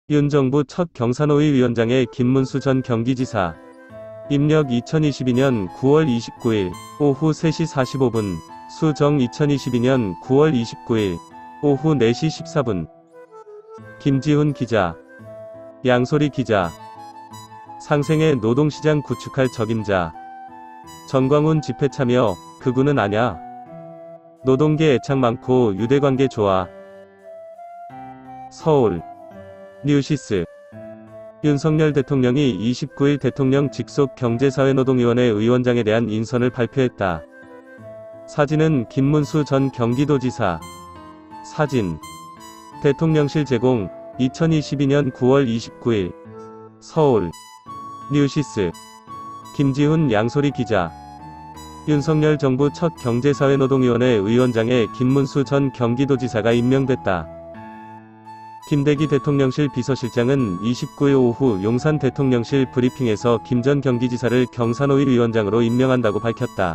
윤 정부 첫 경사노위 위원장의 김문수 전 경기지사. 입력 2022년 9월 29일 오후 3시 45분. 수정 2022년 9월 29일 오후 4시 14분. 김지훈 기자. 양소리 기자. 상생의 노동시장 구축할 적임자. 전광훈 집회 참여, 극우는 아냐. 노동계 애착 많고 유대관계 좋아. 서울. 뉴시스. 윤석열 대통령이 29일 대통령 직속 경제사회노동위원회 위원장에 대한 인선을 발표했다. 사진은 김문수 전 경기도지사. 사진. 대통령실 제공. 2022년 9월 29일. 서울. 뉴시스. 김지훈 양소리 기자. 윤석열 정부 첫 경제사회노동위원회 위원장에 김문수 전 경기도지사가 임명됐다. 김대기 대통령실 비서실장은 29일 오후 용산 대통령실 브리핑에서 김 전 경기지사를 경사노위 위원장으로 임명한다고 밝혔다.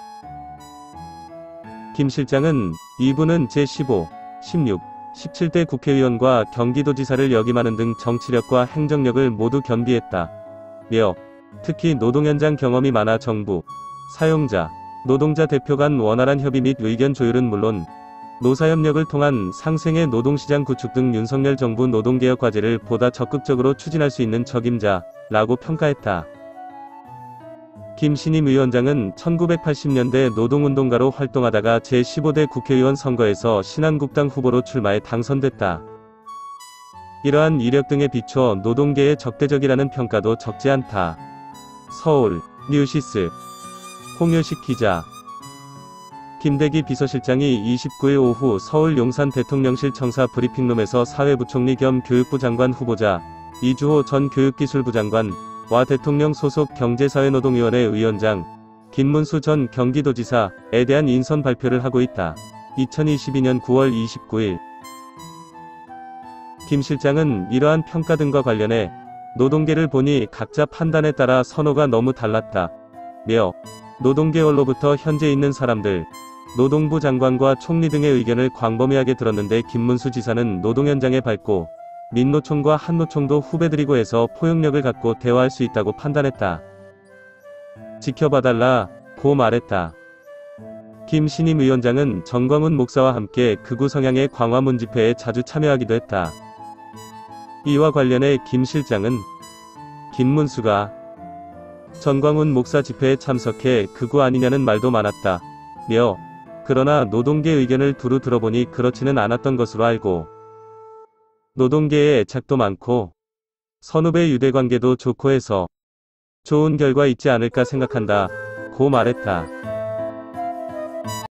김 실장은 이분은 제15, 16, 17대 국회의원과 경기도지사를 역임하는 등 정치력과 행정력을 모두 겸비했다. 며 특히 노동 현장 경험이 많아 정부, 사용자, 노동자 대표 간 원활한 협의 및 의견 조율은 물론 노사협력을 통한 상생의 노동시장 구축 등 윤석열 정부 노동개혁 과제를 보다 적극적으로 추진할 수 있는 적임자라고 평가했다. 김 신임 위원장은 1980년대 노동운동가로 활동하다가 제15대 국회의원 선거에서 신한국당 후보로 출마해 당선됐다. 이러한 이력 등에 비춰 노동계에 적대적이라는 평가도 적지 않다. 서울. 뉴시스. 홍효식 기자. 김대기 비서실장이 29일 오후 서울 용산 대통령실 청사 브리핑룸에서 사회부총리 겸 교육부 장관 후보자 이주호 전 교육기술부 장관와 대통령 소속 경제사회노동위원회 위원장 김문수 전 경기도지사에 대한 인선 발표를 하고 있다. 2022년 9월 29일. 김 실장은 이러한 평가 등과 관련해 노동계를 보니 각자 판단에 따라 선호가 너무 달랐다. 며 노동계열로부터 현재 있는 사람들, 노동부 장관과 총리 등의 의견을 광범위하게 들었는데 김문수 지사는 노동 현장에 밝고 민노총과 한노총도 후배들이고 해서 포용력을 갖고 대화할 수 있다고 판단했다. 지켜봐달라 고 말했다. 김 신임 위원장은 전광훈 목사와 함께 극우 성향의 광화문 집회에 자주 참여하기도 했다. 이와 관련해 김 실장은 김문수가 전광훈 목사 집회에 참석해 극우 아니냐는 말도 많았다. 며 그러나 노동계 의견을 두루 들어보니 그렇지는 않았던 것으로 알고 노동계에 애착도 많고 선후배 유대관계도 좋고 해서 좋은 결과 있지 않을까 생각한다 고 말했다.